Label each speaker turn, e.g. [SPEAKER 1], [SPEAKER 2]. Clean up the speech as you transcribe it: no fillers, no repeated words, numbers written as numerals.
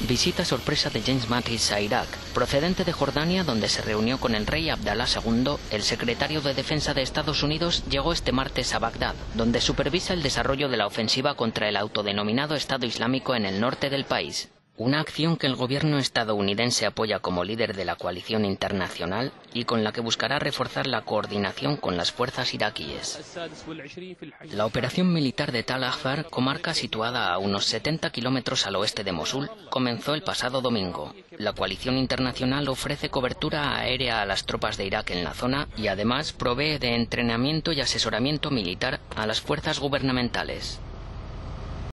[SPEAKER 1] Visita sorpresa de James Mattis a Irak. Procedente de Jordania, donde se reunió con el rey Abdalá II, el secretario de Defensa de Estados Unidos llegó este martes a Bagdad, donde supervisa el desarrollo de la ofensiva contra el autodenominado Estado Islámico en el norte del país. Una acción que el gobierno estadounidense apoya como líder de la coalición internacional y con la que buscará reforzar la coordinación con las fuerzas iraquíes. La operación militar de Tal Afar, comarca situada a unos 70 kilómetros al oeste de Mosul, comenzó el pasado domingo. La coalición internacional ofrece cobertura aérea a las tropas de Irak en la zona y además provee de entrenamiento y asesoramiento militar a las fuerzas gubernamentales.